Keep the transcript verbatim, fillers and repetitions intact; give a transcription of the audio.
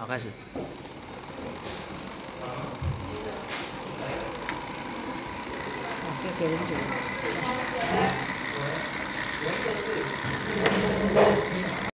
好，开始。 啊，这些人就。